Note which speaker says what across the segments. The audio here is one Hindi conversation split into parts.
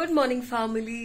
Speaker 1: Good morning family,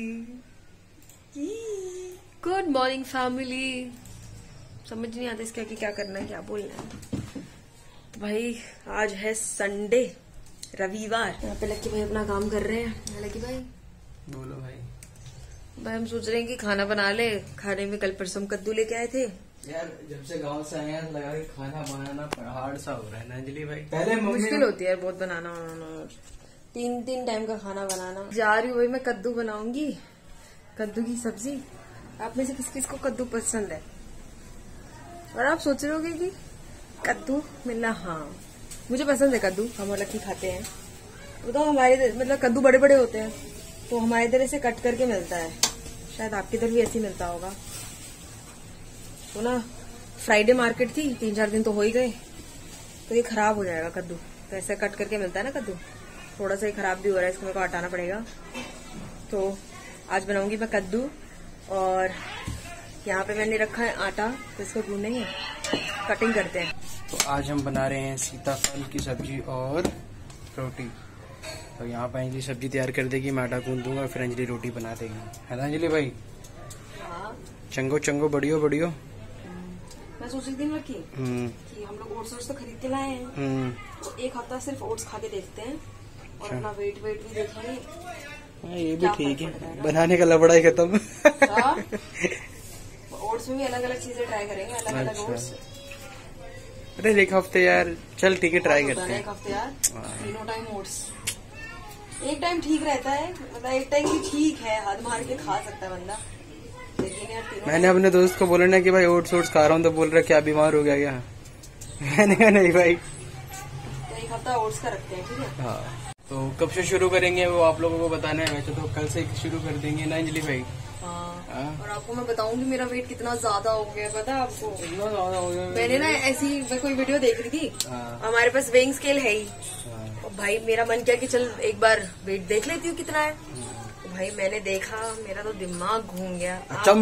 Speaker 1: good morning family. समझ नहीं आता इसका कि क्या करना है, क्या बोलना है। तो भाई आज है संडे, रविवार। यहाँ पे लक्की भाई अपना काम कर रहे हैं। लक्की भाई
Speaker 2: बोलो भाई।
Speaker 1: भाई हम सोच रहे हैं कि खाना बना ले। खाने में कल परसों कद्दू लेके आए थे
Speaker 2: यार, जब से गांव से आए हैं लगा कि खाना बनाना हार्ड सा हो रहा है ना अंजलि भाई। पहले
Speaker 1: मुश्किल होती है बहुत बनाना वाना, तीन टाइम का खाना बनाना। जा रही हूँ भाई मैं कद्दू बनाऊंगी, कद्दू की सब्जी। आप में से किस किस को कद्दू पसंद है? और आप सोच रहे होगे कि कद्दू मिलना, हाँ मुझे पसंद है कद्दू, हम और लक्की खाते हैं। तो हमारे मतलब कद्दू बड़े बड़े होते हैं तो हमारे इधर ऐसे कट करके मिलता है, शायद आपके इधर भी ऐसे ही मिलता होगा। तो ना फ्राइडे मार्केट थी, 3-4 दिन तो हो ही गए, तो ये खराब हो जाएगा कद्दू। तो ऐसे कट करके मिलता है ना कद्दू, थोड़ा सा ही खराब भी हो रहा है, इसको मेरे को हटाना पड़ेगा। तो आज बनाऊंगी मैं कद्दू, और यहाँ पे मैंने रखा है आटा, तो इसको गूंदेंगे, कटिंग करते हैं।
Speaker 2: तो आज हम बना रहे हैं सीताफल की सब्जी और रोटी। तो यहाँ पे अंजलि सब्जी तैयार कर देगी, मैं आटा गूंद दूंगा, फिर अंजलि रोटी बना देगी, है ना अंजलि भाई?
Speaker 1: हाँ।
Speaker 2: चंगो चंगो बढ़ियो बढ़ियो।
Speaker 1: मैं सोच रही थी ना कि हम लोग ओट्स तो खरीद के लाए हैं, तो एक हफ्ता सिर्फ ओट्स खा के देखते हैं और अपना वेट भी देखेंगे।
Speaker 2: ये भी ठीक है, बनाने का लबड़ा ही खत्म।
Speaker 1: ओट्स में भी अलग अलग चीजें ट्राई करेंगे, अलग अलग ओट्स।
Speaker 2: अरे एक हफ्ते यार, चल ठीक है ट्राई करते हैं।
Speaker 1: एक हफ्ते यार, तीनों टाइम ओट्स। एक टाइम ठीक रहता है, मतलब एक टाइम भी ठीक है, हद मार के खा सकता है बंदा, लेकिन यार
Speaker 2: मैंने अपने दोस्त को बोला ना कि भाई ओट्स खा रहा हूँ, तो बोल रहा क्या बीमार हो गया क्या? मैंने कहा नहीं भाई,
Speaker 1: तो एक हफ्ता ओट्स का रखते हैं, ठीक है।
Speaker 2: हाँ, तो कब से शुरू करेंगे वो आप लोगों को बताना है। वैसे तो कल से शुरू कर देंगे ना अंजलि भाई?
Speaker 1: हाँ। और आपको मैं बताऊंगी मेरा वेट कितना ज्यादा हो गया, पता है आपको?
Speaker 2: इतना ज्यादा हो गया।
Speaker 1: मैंने ना ऐसी मैं कोई वीडियो देख रही थी, हमारे पास वेइंग स्केल है ही, और भाई मेरा मन किया कि चल एक बार वेट देख लेती हूँ कितना है। तो भाई मैंने देखा, मेरा तो दिमाग घूम गया।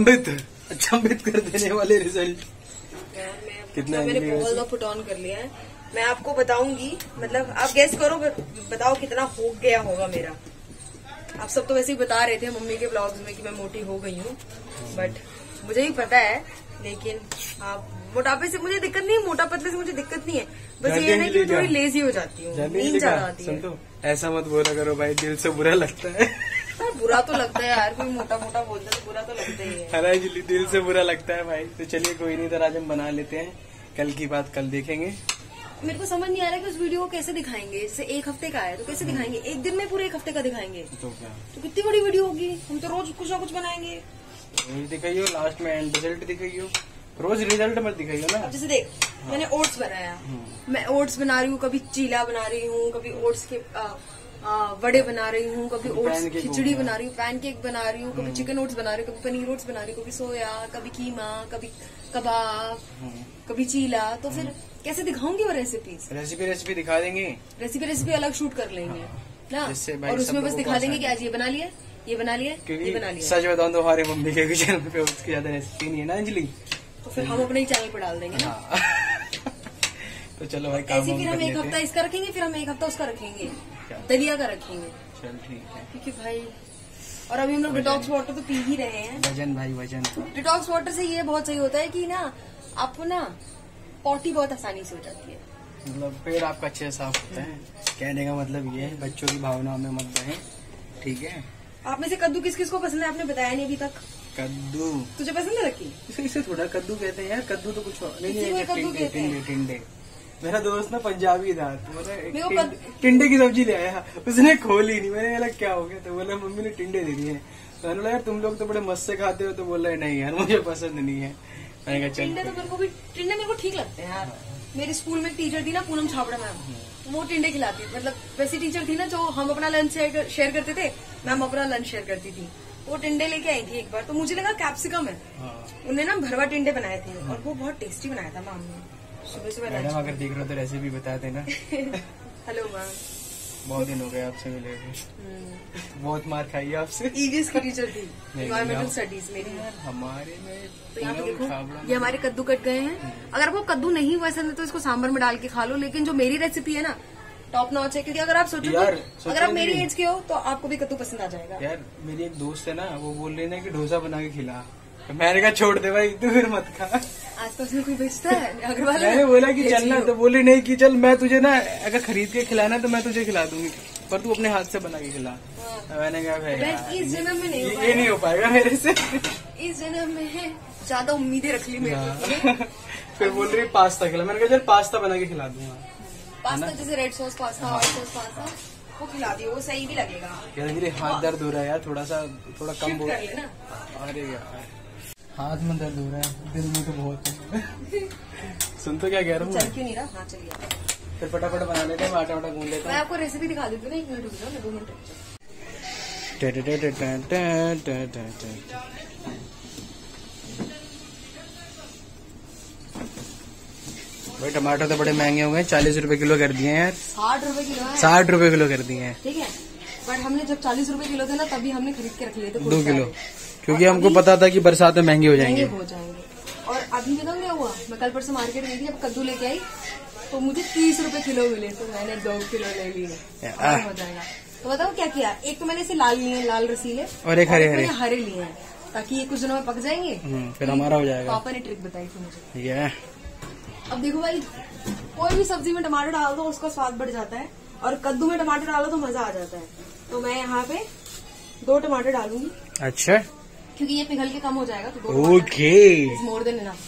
Speaker 2: अचंभित कर देने वाले रिजल्ट।
Speaker 1: कितना मैंने बहुत पुट ऑन कर लिया है। मैं आपको बताऊंगी, मतलब आप गेस करो, बताओ कितना हो गया होगा मेरा। आप सब तो वैसे ही बता रहे थे मम्मी के ब्लॉग्स में कि मैं मोटी हो गई हूँ, बट मुझे भी पता है। लेकिन आप मोटापे से मुझे दिक्कत नहीं है, मोटा पतले से मुझे दिक्कत नहीं है, बस ये है कि थोड़ी लेजी हो जाती हूँ, नींद ज्यादा आती है।
Speaker 2: ऐसा मत बोला करो भाई, दिल से बुरा लगता है।
Speaker 1: बुरा तो लगता है यार, कोई मोटा मोटा बोलता है तो बुरा तो लगता ही है।
Speaker 2: अरे दिल से बुरा लगता है भाई। तो चलिए कोई नहीं, तो आज हम बना लेते हैं, कल की बात कल देखेंगे।
Speaker 1: मेरे को समझ नहीं आ रहा है कि उस वीडियो को कैसे दिखाएंगे। इससे एक हफ्ते का है तो कैसे दिखाएंगे? एक दिन में पूरे एक हफ्ते का दिखाएंगे
Speaker 2: तो क्या? तो
Speaker 1: कितनी बड़ी वीडियो होगी। हम तो रोज कुछ ना कुछ बनाएंगे।
Speaker 2: दिखाइयो लास्ट में एंड रिजल्ट दिखाइयो, रोज रिजल्ट मत दिखाइयो ना।
Speaker 1: अब जैसे देख, मैंने ओट्स बनाया, मैं ओट्स बना रही हूँ, कभी चीला बना रही हूँ, कभी ओट्स के वड़े बना रही हूँ, कभी ओट्स खिचड़ी बना रही हूँ, पैनकेक बना रही हूँ, कभी चिकन ओट्स बना रही हूँ, कभी पनीर ओट्स बना रही हूँ, कभी सोया, कभी कीमा, कभी कबाब, कभी चीला। तो फिर कैसे दिखाऊंगी वो रेसिपीज?
Speaker 2: रेसिपी दिखा देंगे,
Speaker 1: रेसिपी अलग शूट कर लेंगे ना, और उसमें बस दिखा देंगे कि आज ये बना लिया, ये बना लिया, ये बना लिया।
Speaker 2: सच बताऊं तो हमारे मम्मी के चैनल पे उसकी ज्यादा रेसिपी नहीं है ना अंजलि,
Speaker 1: तो फिर हम अपने ही चैनल पे डाल देंगे ना।
Speaker 2: तो चलो भाई,
Speaker 1: ऐसे फिर हम एक हफ्ता इसका रखेंगे, फिर हम एक हफ्ता उसका रखेंगे, दलिया का रखेंगे।
Speaker 2: चल ठीक है,
Speaker 1: क्योंकि भाई, और अभी हम लोग डिटॉक्स वाटर तो पी ही रहे हैं।
Speaker 2: वजन भाई वजन।
Speaker 1: डिटॉक्स वाटर से ये बहुत सही होता है कि ना आपको ना पॉटी बहुत आसानी से हो जाती है,
Speaker 2: मतलब पेट आपका अच्छे से साफ होता है। कहने का मतलब ये है, बच्चों की भावनाओं में मत बहें, ठीक है।
Speaker 1: आप में से कद्दू किस किस को पसंद है? आपने बताया नहीं अभी तक।
Speaker 2: कद्दू तुझे
Speaker 1: पसंद है रखी?
Speaker 2: इसे थोड़ा कद्दू कहते हैं यार, कद्दू तो कुछ नहीं, टिंडे। मेरा दोस्त ना पंजाबी था, तो बोला टिंडे की सब्जी ले आया, उसने खोली नहीं। मैंने बोला क्या हो गया? तो बोला मम्मी ने टिंडे दे दिए। तो मैंने बोला यार तुम लोग तो बड़े मस्त से खाते हो, तो बोला नहीं यार मुझे पसंद नहीं है। मैंने कहा
Speaker 1: टिंडे तो मेरे को ठीक लगते हैं यार। मेरे स्कूल में टीचर थी ना, पूनम छाबड़ा मैम, वो टिंडे खिलाती, मतलब वैसी टीचर थी ना जो हम अपना लंच शेयर करते थे, मैम अपना लंच शेयर करती थी। वो टिंडे लेके आई थी एक बार, तो मुझे लगा कैप्सिकम है। उन्हें ना भरवा टिंडे बनाए थे, और वो बहुत टेस्टी बनाया था मैम ने। सुबह
Speaker 2: मैडम अगर देख रहे हो तो रेसिपी बता देना।
Speaker 1: हेलो मैम,
Speaker 2: बहुत दिन हो गए आपसे मिले हुए। बहुत मार खाई है आपसे।
Speaker 1: ईवीएस की टीचर थी, एनवायरमेंटल स्टडीज मेरी।
Speaker 2: हमारे में
Speaker 1: तो यहाँ पे देखो, ये हमारे कद्दू कट गए हैं। अगर आपको कद्दू नहीं पसंद है तो इसको सांभर में डाल के खा लो, लेकिन जो मेरी रेसिपी है ना, टॉप नॉच है, क्योंकि अगर आप सोचो
Speaker 2: यार,
Speaker 1: कि अगर आप मेरी एज के हो तो आपको भी कद्दू पसंद आ जाएगा।
Speaker 2: यार मेरी एक दोस्त है ना, वो बोल रही है कि डोसा बना के खिला। मैंने कहा छोड़ दे भाई, तू फिर मत खा।
Speaker 1: आसपास में कोई बेचता है अग्रवाल?
Speaker 2: मैंने बोला कि चलना, तो बोली नहीं कि चल मैं तुझे ना अगर खरीद के खिलाना तो मैं तुझे खिला दूंगी, पर तू अपने हाथ से बना के खिला। मैंने कहा भाई
Speaker 1: इस जन्म में नहीं,
Speaker 2: ये नहीं हो पाएगा मेरे से।
Speaker 1: इस जन्म में है, ज्यादा उम्मीदें रख ली मेरे।
Speaker 2: फिर बोल रही पास्ता खिला। मैंने कहा चल पास्ता बना के खिला दूंगा।
Speaker 1: पास्ता जैसे red sauce pasta, white sauce pasta, वो खिला दियो, वो सही भी लगेगा।
Speaker 2: यार मेरे हाथ दर्द हो रहा है यार, थोड़ा कम बोल।
Speaker 1: कर लेना।
Speaker 2: अरे यार हाथ में दर्द हो रहा है, दिल में तो बहुत है। सुन तो क्या कह रहा हूँ,
Speaker 1: चल क्यों नहीं रहा? हाँ चलिए,
Speaker 2: फिर फटाफट बना लेते हैं, आटा वाटा गूंद लेते
Speaker 1: मैं
Speaker 2: हैं।
Speaker 1: आपको रेसिपी दिखा देती हूँ ना, 1 मिनट रुक जाओ ना, 2 मिनट।
Speaker 2: भाई टमाटर तो बड़े महंगे हो गए, 40 रुपए किलो कर दिए हैं यार।
Speaker 1: 60 रुपए किलो है।
Speaker 2: 60 रुपए किलो कर दिए हैं,
Speaker 1: ठीक है, बट हमने जब 40 रुपए किलो थे ना, तभी हमने खरीद के रख लिए थे
Speaker 2: 2 किलो, क्योंकि हमको पता था कि बरसात में महंगे हो
Speaker 1: महंगे
Speaker 2: जाएंगे।
Speaker 1: हो जाएंगे। और अभी बताऊँ क्या हुआ, मैं कल परसों मार्केट गई थी, जब कद्दू लेके आई तो मुझे 30 रुपए किलो मिले, तो मैंने 2 किलो ले लिए। हो जाएगा। तो बताओ क्या किया, एक तो मैंने इसे लाल लिए, लाल रसीले,
Speaker 2: और एक हरे
Speaker 1: हरे लिए हैं, ताकि ये कुछ दिनों में पक जाएंगे,
Speaker 2: फिर हमारा हो जाएगा।
Speaker 1: पापा ने ट्रिक बताई थी मुझे।
Speaker 2: ये
Speaker 1: अब देखो भाई, कोई भी सब्जी में टमाटर डाल दो उसका स्वाद बढ़ जाता है, और कद्दू में टमाटर डालो तो मजा आ जाता है। तो मैं यहाँ पे 2 टमाटर डालूंगी।
Speaker 2: अच्छा,
Speaker 1: क्योंकि ये पिघल के कम हो जाएगा, तो 2
Speaker 2: ओके,
Speaker 1: मोर देन इनफ।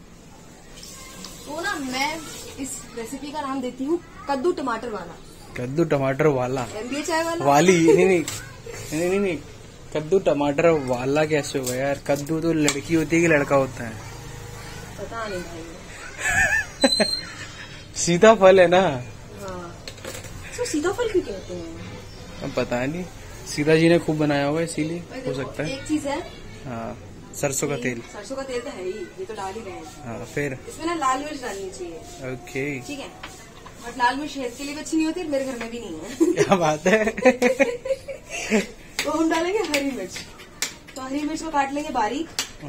Speaker 1: तो ना मैं इस रेसिपी का नाम देती हूँ कद्दू टमाटर वाला।
Speaker 2: कद्दू टमाटर वाला,
Speaker 1: MBA चाय वाला
Speaker 2: वाली नहीं, कद्दू टमाटर वाला कैसे होगा यार? कद्दू तो लड़की होती है कि लड़का होता है?
Speaker 1: पता नहीं भाई।
Speaker 2: सीताफल है ना?
Speaker 1: हाँ, तो सीताफल क्यों कहते हैं?
Speaker 2: अब पता नहीं, सीता जी ने खूब बनाया होगा इसीलिए हो सकता है।
Speaker 1: एक चीज है,
Speaker 2: हाँ, सरसों का तेल।
Speaker 1: सरसों का तेल तो है ही, ये तो डाल ही रहे हैं।
Speaker 2: हाँ, फिर
Speaker 1: इसमें ना लाल मिर्च डालनी चाहिए।
Speaker 2: ओके,
Speaker 1: ठीक है, बट लाल मिर्च सेहत के लिए भी अच्छी नहीं होती, मेरे घर में भी नहीं है।
Speaker 2: क्या बात है।
Speaker 1: तो हम डालेंगे हरी मिर्च, तो हरी मिर्च को काट लेंगे बारीक।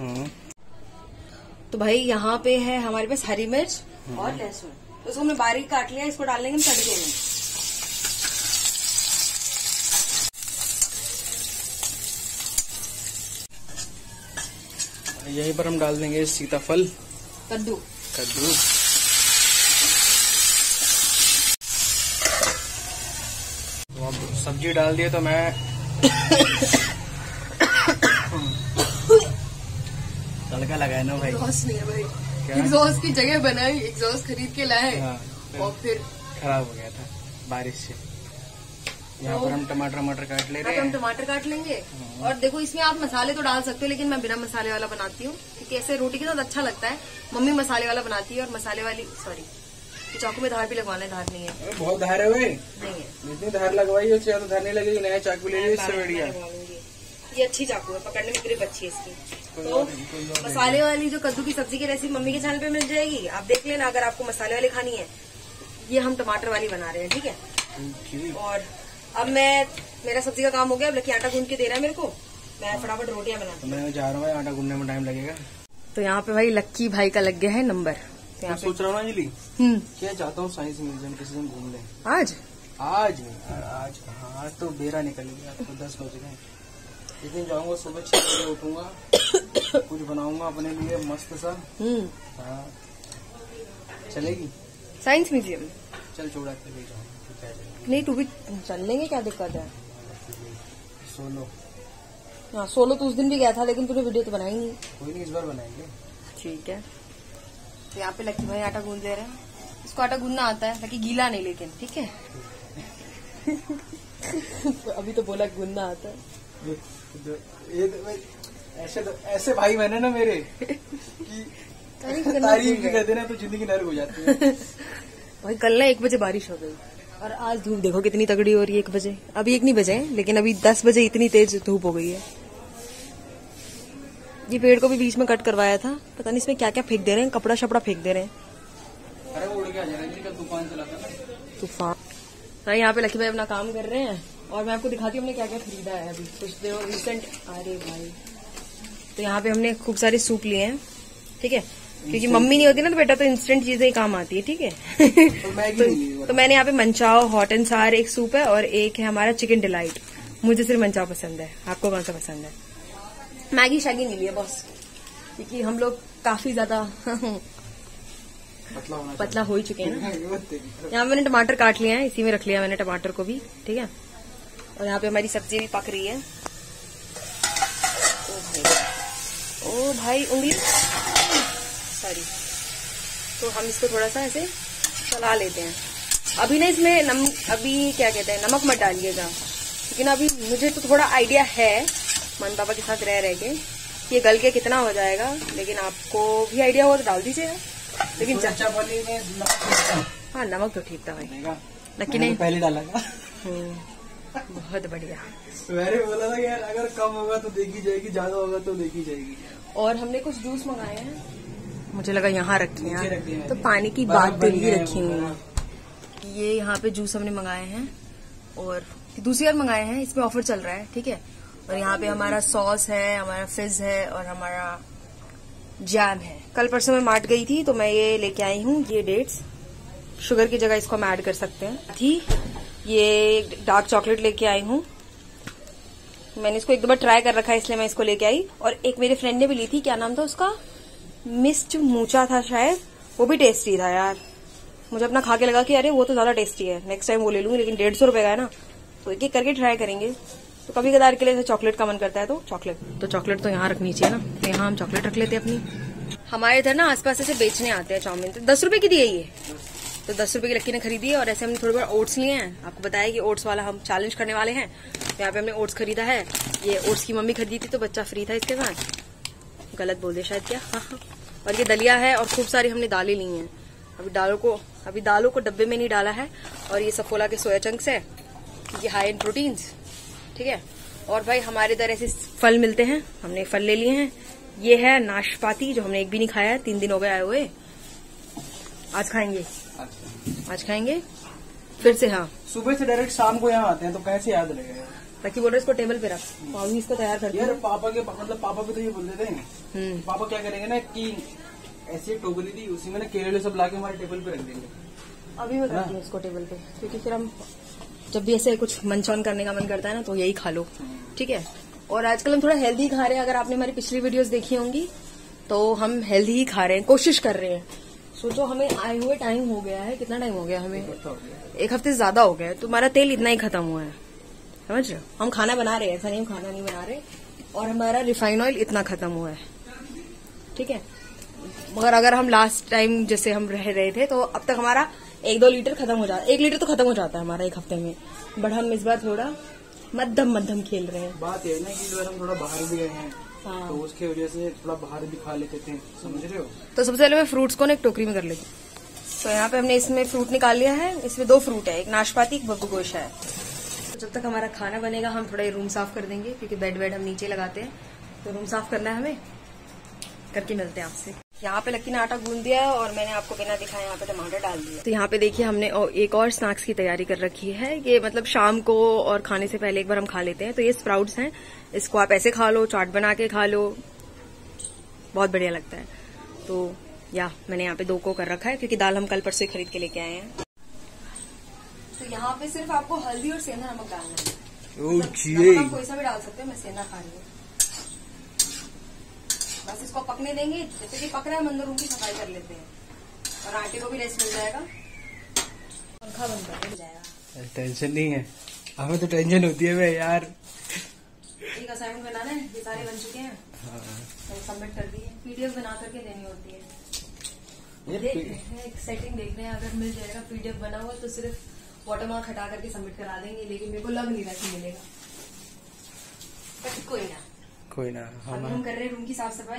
Speaker 1: तो भाई यहाँ पे है हमारे पास हरी मिर्च और लहसुन, तो उसको हमने बारीक काट लिया, इसको डाल लेंगे हम तड़के में।
Speaker 2: यहीं पर हम डाल देंगे सीताफल,
Speaker 1: कद्दू।
Speaker 2: तो अब सब्जी डाल दिए, तो मैं तड़का लगाए ना भाई।
Speaker 1: एग्जॉस्ट नहीं है भाई,
Speaker 2: क्या?
Speaker 1: एग्जॉस्ट की जगह बनाई, एग्जॉस्ट खरीद के लाए।
Speaker 2: हाँ,
Speaker 1: और फिर
Speaker 2: खराब हो गया था बारिश से। यहाँ पर हम टमाटर काट ले रहे
Speaker 1: हम
Speaker 2: हैं।
Speaker 1: टमाटर काट लेंगे। और देखो इसमें आप मसाले तो डाल सकते हो, लेकिन मैं बिना मसाले वाला बनाती हूँ, क्योंकि ऐसे रोटी के साथ अच्छा लगता है। मम्मी मसाले वाला बनाती है, और मसाले वाली सॉरी, चाकू में धार भी लगवाना है, धार नहीं है।
Speaker 2: अरे बहुत धार है भाई,
Speaker 1: नहीं है,
Speaker 2: जितनी धार लगवाई उससे ज्यादा धार नहीं लगेगी। नया चाकू ले लीजिए, इससे बढ़िया।
Speaker 1: ये अच्छी चाकू है, पकड़ने में ग्रिप अच्छी है इसकी। तो मसाले वाली जो कद्दू की सब्जी की रेसिपी मम्मी के चैनल पे मिल जाएगी, आप देख लेना अगर आपको मसाले वाली खानी है। ये हम टमाटर वाली बना रहे हैं, ठीक है। और अब मेरा सब्जी का काम हो गया, अब लकी आटा गूंद के दे रहा है मेरे को, मैं फटाफट रोटियां बनाती हूँ।
Speaker 2: मैं जा रहा हूँ, आटा गूंदने में टाइम लगेगा।
Speaker 1: तो यहाँ पे भाई लक्की भाई का लग गया है नंबर।
Speaker 2: मैं सोच रहा हूँ ना अंजलि, क्या चाहता हूँ साइंस म्यूजियम किसी दिन घूम लें।
Speaker 1: आज
Speaker 2: आज तो बेरा निकल गया, तो 10 बज गए। इस दिन जाऊंगा, सुबह 6 बजे उठूंगा, कुछ बनाऊंगा अपने लिए मस्त सा। हाँ, चलेगी?
Speaker 1: साइंस म्यूजियम
Speaker 2: चल छोड़ा के ले जाऊंगा,
Speaker 1: नहीं, तू भी चल लेंगे, क्या दिक्कत है।
Speaker 2: सोलो।
Speaker 1: हाँ, सोलो तो उस दिन भी गया था, लेकिन तूने वीडियो तो बनाई नहीं।
Speaker 2: कोई नहीं, इस बार बनाएंगे।
Speaker 1: ठीक है। तो यहाँ पे लक्की भाई आटा गूंद दे रहे हैं, इसको आटा गूंदना आता है, लक्की गीला नहीं, लेकिन ठीक है। तो अभी तो बोला गूंदना आता है।
Speaker 2: ऐसे भाई मैंने ना मेरे कि तारीफ भी कर देना तो जिंदगी नर्क हो जाती है।
Speaker 1: भाई कल ना 1 बजे बारिश हो गई, और आज धूप देखो कितनी तगड़ी हो रही है 1 बजे। अभी 1 नहीं बजे, लेकिन अभी 10 बजे इतनी तेज धूप हो गई है। ये पेड़ को भी बीच में कट करवाया था, पता नहीं इसमें क्या क्या फेंक दे रहे हैं, कपड़ा शपड़ा फेंक दे रहे हैं।
Speaker 2: अरे वो उड़ गया जरा, तूफान चला था ना,
Speaker 1: तूफान। भाई यहाँ पे लकी भाई अपना काम कर रहे हैं, और मैं आपको दिखाती हूँ हमने क्या क्या खरीदा है अभी कुछ देर रिसेंट। अरे भाई, तो यहाँ पे हमने खूब सारे सूप लिए हैं, ठीक है। क्योंकि मम्मी नहीं होती ना तो बेटा तो इंस्टेंट चीजें ही काम आती है, ठीक है। तो मैंने यहाँ पे मंचाओ हॉट एंड सार एक सूप है और एक है हमारा चिकन डिलाइट। मुझे सिर्फ मंचाओ पसंद है, आपको कौन सा पसंद है? मैगी शैगी नहीं लिया बॉस, क्योंकि हम लोग काफी ज्यादा पतला हो ही चुके हैं ना। यहाँ मैंने टमाटर काट लिया है, इसी में रख लिया मैंने टमाटर को भी, ठीक है। और यहाँ पे हमारी सब्जी भी पक रही है। ओ भाई उंगली, सॉरी। तो हम इसको थोड़ा सा ऐसे चला लेते हैं। अभी ना इसमें अभी क्या कहते हैं, नमक मत डालिएगा, लेकिन अभी मुझे तो थोड़ा आइडिया है मन पापा के साथ रह के ये गल के कितना हो जाएगा, लेकिन आपको भी आइडिया हो तो डाल दीजिएगा। लेकिन हाँ नमक तो ठीक था भाई, लेकिन नहीं
Speaker 2: पहले डाला था।
Speaker 1: बहुत बढ़िया।
Speaker 2: मैंने बोला था यार अगर कम होगा तो देखी जाएगी, ज्यादा होगा तो देखी जाएगी।
Speaker 1: और हमने कुछ जूस मंगाए हैं, मुझे लगा यहाँ रखे हैं तो पानी की बात दिल्ली रखी हुई है। ये यहाँ पे जूस हमने मंगाए हैं और दूसरी बार मंगाए हैं, इसमें ऑफर चल रहा है, ठीक है। और यहाँ पे हमारा सॉस है, हमारा फिज है और हमारा जैम है। कल परसों मैं मार्ट गई थी तो मैं ये लेके आई हूँ, ये डेट्स, शुगर की जगह इसको हम ऐड कर सकते हैं। थी ये डार्क चॉकलेट लेके आई हूँ, मैंने इसको एक दो बार ट्राई कर रखा है इसलिए मैं इसको लेके आई। और एक मेरे फ्रेंड ने भी ली थी, क्या नाम था उसका, मिस्ट मूचा था शायद, वो भी टेस्टी था यार। मुझे अपना खा के लगा कि अरे वो तो ज्यादा टेस्टी है, नेक्स्ट टाइम वो ले लूंगी, लेकिन 150 रुपए का है ना, तो एक एक करके ट्राई करेंगे। तो कभी कदार के लिए चॉकलेट का मन करता है तो चॉकलेट तो यहाँ रखनी चाहिए ना, तो यहाँ हम चॉकलेट रख लेते हैं अपनी। हमारे इधर ना आसपास ऐसे बेचने आते हैं चाउमीन, तो 10 रुपए की दी है ये, तो 10 रुपए की लक्की ने खरीदी है। और ऐसे हमने थोड़े बहुत ओट्स लिए हैं, आपको बताया कि ओट्स वाला हम चैलेंज करने वाले हैं, तो यहाँ पे हमने ओट्स खरीदा है। ये ओट्स की मम्मी खरीदी थी तो बच्चा फ्री था इसके साथ, गलत बोल दिया शायद क्या, हाँ। और ये दलिया है और खूब सारी हमने दालें ली हैं। अभी दालों को डब्बे में नहीं डाला है। और ये सफोला के सोया चंक्स है, ये हाई इन प्रोटीन्स, ठीक है। और भाई हमारे इधर ऐसे फल मिलते हैं, हमने फल ले लिए हैं। ये है नाशपाती, जो हमने एक भी नहीं खाया है, 3 दिन हो गए आए हुए। आज खाएंगे फिर से। हाँ
Speaker 2: सुबह से डायरेक्ट शाम को यहाँ आते हैं तो कैसे याद रहेगा।
Speaker 1: ताकि बोल रहे इसको टेबल पे रख, मम्मी इसको तैयार करती है।
Speaker 2: पापा भी तो ये बोल देते हैं। पापा क्या करेंगे ना कि ऐसी टोकरी थी, उसी में ना केले सब लाके हमारे टेबल पे रख देंगे।
Speaker 1: अभी मैं करती हूँ इसको टेबल पे, क्योंकि फिर हम जब भी ऐसे कुछ मंचॉन करने का मन करता है ना तो यही खा लो, ठीक है। और आजकल हम थोड़ा हेल्दी खा रहे हैं, अगर आपने हमारी पिछली वीडियोस देखी होंगी तो हम हेल्दी ही खा रहे हैं, कोशिश कर रहे हैं। सोचो हमें आए हुए टाइम हो गया है, कितना टाइम हो गया हमें, 1 हफ्ते से ज्यादा हो गया है, तो हमारा तेल इतना ही खत्म हुआ है, समझ रहे हो। हम खाना बना रहे हैं, ऐसा नहीं हम खाना नहीं बना रहे, और हमारा रिफाइंड ऑयल इतना खत्म हुआ है, ठीक है। मगर अगर हम लास्ट टाइम जैसे हम रह रहे थे तो अब तक हमारा 1-2 लीटर खत्म हो जाता, 1 लीटर तो खत्म हो जाता है हमारा 1 हफ्ते में। बट हम इस बार थोड़ा मध्यम खेल रहे हैं।
Speaker 2: बात ये है ना कि इस बार हम थोड़ा बाहर भी गए हैं,
Speaker 1: हाँ।
Speaker 2: तो उसकी वजह से थोड़ा बाहर भी खा लेते थे, समझ रहे हो।
Speaker 1: तो सबसे पहले मैं फ्रूट्स को ना एक टोकरी में कर लेती हूँ। तो यहाँ पे हमने इसमें फ्रूट निकाल लिया है, इसमें 2 फ्रूट है, एक नाशपाती, एक बब्बू गोशा है। तो जब तक हमारा खाना बनेगा हम थोड़ा रूम साफ कर देंगे, क्योंकि बेड हम नीचे लगाते हैं, तो रूम साफ करना है हमें, करके मिलते हैं आपसे। यहाँ पे लक्की ने आटा गूंद दिया है और मैंने आपको बिना दिखाए यहाँ पे टमाटर डाल दिया। तो यहाँ पे देखिए हमने एक और स्नैक्स की तैयारी कर रखी है। ये मतलब शाम को और खाने से पहले एक बार हम खा लेते हैं। तो ये स्प्राउट्स हैं, इसको आप ऐसे खा लो, चाट बना के खा लो, बहुत बढ़िया लगता है। तो मैंने यहाँ पे 2 को कर रखा है, क्योंकि दाल हम कल परसों खरीद के लेके आए हैं। तो यहाँ पे सिर्फ आपको हल्दी और सेंधा नमक डालना है। नमक आप कोई सा भी डाल सकते हो, मैं सेंधा खा रही हूँ। बस इसको पकने देंगे, जैसे कि पक रहा है अंदर रूम की सफाई कर लेते हैं, और आटे को भी रेस्ट मिल जाएगा, पंखा बंद कर जाएगा।
Speaker 2: टेंशन नहीं है, हमें तो टेंशन होती है यार।
Speaker 1: एक असाइनमेंट बनाना है, ये सारे बन चुके हैं, तो सबमिट कर दिए, पीडीएफ बना करके देनी होती है। एक सेटिंग देख रहे हैं, अगर मिल जाएगा पीडीएफ बना हुआ तो सिर्फ वाटरमार्क हटा करके सबमिट करा देंगे, लेकिन मेरे को लग नहीं रहा कि मिलेगा, पर कोई ना। हम कर रहे हैं रूम की साफ सफाई।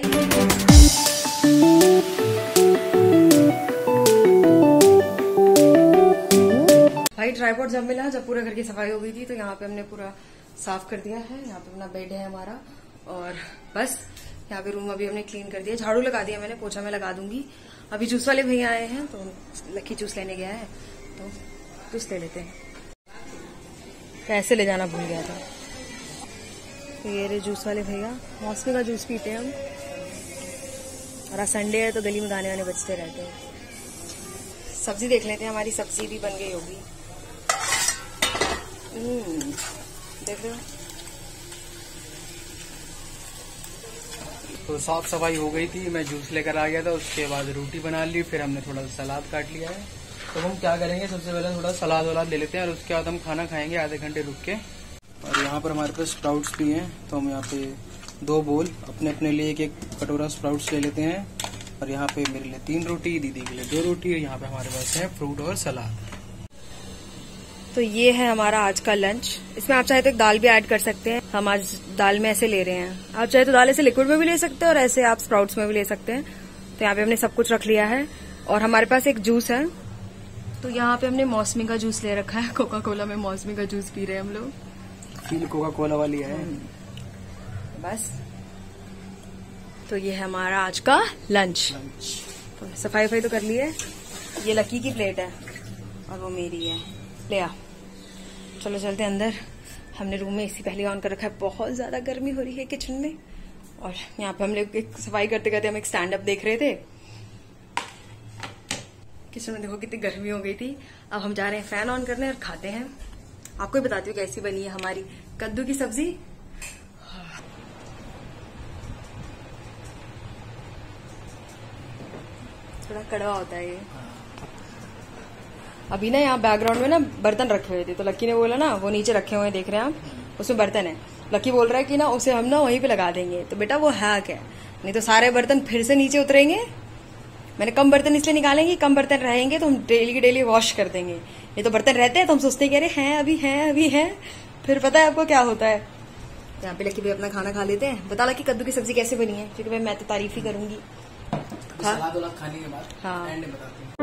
Speaker 1: भाई ट्राइपॉड जब मिला, जब पूरा घर की सफाई हो गई थी, तो यहाँ पे हमने पूरा साफ कर दिया है। यहाँ पे अपना बेड है हमारा, और बस यहाँ पे रूम अभी हमने क्लीन कर दिया, झाड़ू लगा दिया मैंने, पोछा मैं लगा दूंगी। अभी जूस वाले भैया आए हैं, तो लक्की जूस लेने गया है, तो जूस ले लेते हैं। कैसे ले जाना भूल गया था। ये रे जूस वाले भैया, मौसमी का जूस पीते हैं हम। और आज संडे है तो गली में गाने वाने बजते रहते हैं। सब्जी देख लेते हैं, हमारी सब्जी भी बन गई होगी। देख रहे हो,
Speaker 2: तो साफ सफाई हो गई थी, मैं जूस लेकर आ गया था, उसके बाद रोटी बना ली, फिर हमने थोड़ा सा सलाद काट लिया है। तो हम क्या करेंगे, सबसे पहले थोड़ा सलाद वलाद ले लेते हैं और उसके बाद हम खाना खाएंगे आधे घंटे रुक के। और यहाँ पर हमारे पास स्प्राउट्स भी हैं, तो हम यहाँ पे 2 बोल अपने अपने लिए एक कटोरा स्प्राउट्स ले लेते हैं। और यहाँ पे मेरे लिए 3 रोटी, दीदी के लिए 2 रोटी, और यहाँ पे हमारे पास है फ्रूट और सलाद।
Speaker 1: तो ये है हमारा आज का लंच। इसमें आप चाहे तो एक दाल भी ऐड कर सकते हैं, हम आज दाल में ऐसे ले रहे हैं। आप चाहे तो दाल ऐसे लिक्विड में भी ले सकते हैं और ऐसे आप स्प्राउट्स में भी ले सकते हैं। तो यहाँ पे हमने सब कुछ रख लिया है और हमारे पास एक जूस है। तो यहाँ पे हमने मौसमी का जूस ले रखा है, कोका कोला में मौसमी का जूस पी रहे हैं हम लोग।
Speaker 2: फील कोका कोला वाली है
Speaker 1: बस। तो ये है हमारा आज का लंच। तो सफाई वफाई तो कर ली है। ये लकी की प्लेट है और वो मेरी है। ले आ, चलो चलते हैं अंदर। हमने रूम में एसी पहले ऑन कर रखा है, बहुत ज्यादा गर्मी हो रही है किचन में। और यहाँ पे हम लोग एक सफाई करते करते हम एक स्टैंड अप देख रहे थे। किचन में देखो कितनी गर्मी हो गई थी। अब हम जा रहे हैं फैन ऑन करने और खाते हैं। आपको भी बताती हूँ कैसी बनी है हमारी कद्दू की सब्जी। थोड़ा कड़वा होता है ये। अभी ना यहाँ बैकग्राउंड में ना बर्तन रखे हुए थे, तो लक्की ने बोला ना वो नीचे रखे हुए देख रहे हैं आप, उसमें बर्तन है। लक्की बोल रहा है कि ना उसे हम ना वहीं पे लगा देंगे। तो बेटा वो हैक है, नहीं तो सारे बर्तन फिर से नीचे उतरेंगे। मैंने कम बर्तन इसलिए निकालेंगे, कम बर्तन रहेंगे तो हम डेली की डेली वॉश कर देंगे। ये तो बर्तन रहते हैं तो हम सोचते हैं हैं अभी हैं, फिर पता है आपको क्या होता है। यहाँ पे लक्की भी अपना खाना खा लेते हैं। बता लक्की कद्दू की सब्जी कैसे बनी है, क्योंकि मैं तो तारीफ ही करूंगी।
Speaker 2: सलाद खाने के बाद
Speaker 1: हाँ
Speaker 2: एंड में बताते हैं।